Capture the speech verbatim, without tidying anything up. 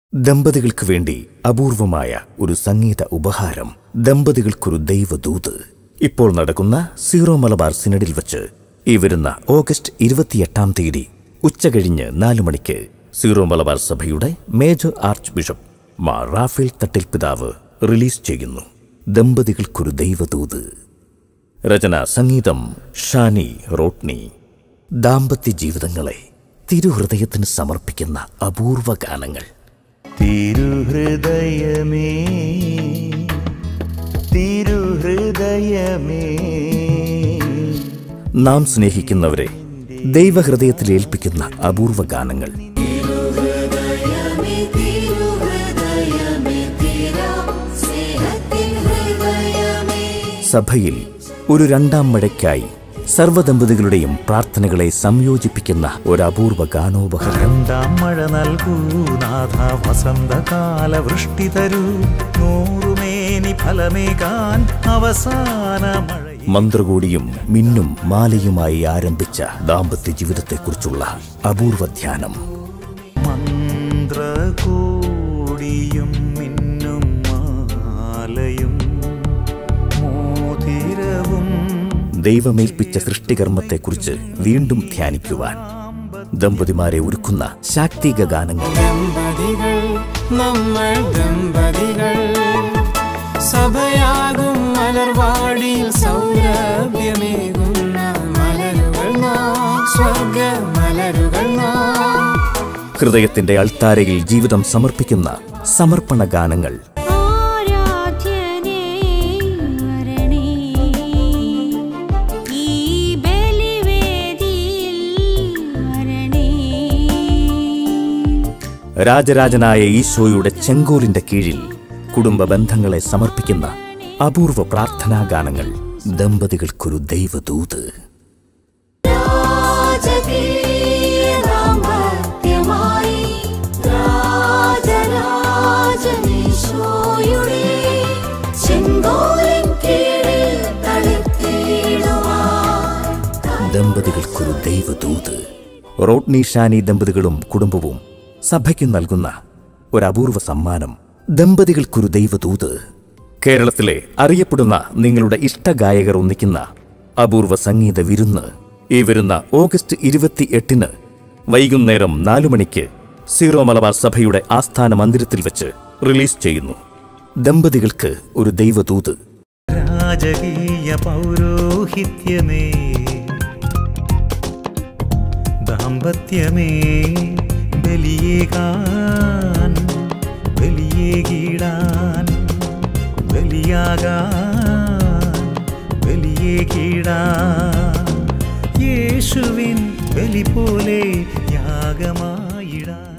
ദമ്പതികൾക്ക് വേണ്ടി അപൂർവമായ ഒരു സംഗീത ഉപഹാരം. ദമ്പതികൾക്കൊരു ദൈവദൂത്. ഇപ്പോൾ നടക്കുന്ന സീറോ മലബാർ സിനഡിൽ വച്ച് ഈ വരുന്ന ഓഗസ്റ്റ് ഇരുപത്തിയെട്ടാം തീയതി ഉച്ചകഴിഞ്ഞ് നാലു മണിക്ക് സീറോ മലബാർ സഭയുടെ major archbishop Mar Raphael Thattil പിതാവ് റിലീസ് ചെയ്യുന്നു ദമ്പതികൾക്കൊരു ദൈവദൂത്. രചന സംഗീതം ഷാനി റോട്ട്നി. ദാമ്പത്യ ജീവിതങ്ങളെ തിരുഹൃദയത്തിന് സമർപ്പിക്കുന്ന അപൂർവ ഗാനങ്ങൾ. തിരുഹൃദയമേ തിരുഹൃദയമേ നാം സ്നേഹിക്കുന്നവരെ ദൈവഹൃദയത്തിൽ ഏൽപ്പിക്കുന്ന അപൂർവ ഗാനങ്ങൾ. സഭയിൽ ഒരു രണ്ടാം മഴയ്ക്കായി സർവ്വദമ്പതികളുടെയും പ്രാർത്ഥനകളെ സംയോജിപ്പിക്കുന്ന ഒരു അപൂർവ ഗാനോപഹാരം. രണ്ടാം മഴ നൽകൂ നാഥ, വസന്തകാല വൃഷ്ടി തരൂ, നൂറുമേനി ഫലമേകാൻ അവസാന മഴ. മന്ത്രകോടിയും മിന്നും മാലയുമായി ആരംഭിച്ച ദാമ്പത്യ ജീവിതത്തെക്കുറിച്ചുള്ള അപൂർവ ധ്യാനം. മന്ത്രകോടിയും മിന്നും മാലയും മോതിരവും ദൈവമേൽപ്പിച്ച സൃഷ്ടികർമ്മത്തെക്കുറിച്ച് വീണ്ടും ധ്യാനിക്കുവാൻ ദമ്പതിമാരെ ഒരുക്കുന്ന ശാക്തിക ഗാനങ്ങൾ. നമ്മൾ ദമ്പതികൾ സഭയാകും മലർവാടിയിൽ സൗരഭ്യമേകുന്ന മലരുകൾ നാം, സ്വർഗ മലരുകൾ നാം. ഹൃദയത്തിന്റെ അൾത്താരയിൽ ജീവിതം സമർപ്പിക്കുന്ന സമർപ്പണ ഗാനങ്ങൾ. രാജരാജനായ ഈശോയുടെ ചെങ്കോലിന്റെ കീഴിൽ കുടുംബ ബന്ധങ്ങളെ സമർപ്പിക്കുന്ന അപൂർവ പ്രാർത്ഥനാ ഗാനങ്ങൾ. ദമ്പതികൾക്കൊരു ദൈവദൂത്. ദമ്പതികൾക്കൊരു ദൈവദൂത്. റോട്ട്നി ഷാനി ദമ്പതികളും കുടുംബവും സഭയ്ക്ക് നൽകുന്ന ഒരു അപൂർവ സമ്മാനം. ദമ്പതികൾക്കൊരു ദൈവദൂത്. കേരളത്തിലെ അറിയപ്പെടുന്ന നിങ്ങളുടെ ഇഷ്ടഗായകർ ഒന്നിക്കുന്ന അപൂർവ സംഗീത വിരുന്ന് ഈ വരുന്ന ഓഗസ്റ്റ് ഇരുപത്തി എട്ടിന് വൈകുന്നേരം നാലു മണിക്ക് സീറോ മലബാർ സഭയുടെ ആസ്ഥാന മന്ദിരത്തിൽ വെച്ച് റിലീസ് ചെയ്യുന്നു ദമ്പതികൾക്ക് ഒരു ദൈവദൂത്. രാജകീയ പൗരോഹിത്യമേ, ദാമ്പത്യമേ, ബലിയേകാൻ ബലിയേകിടാൻ ബലിയാകാൻ ബലിയേകിടാൻ യേശുവിൻ ബലി പോലെ യാഗമായിടാൻ.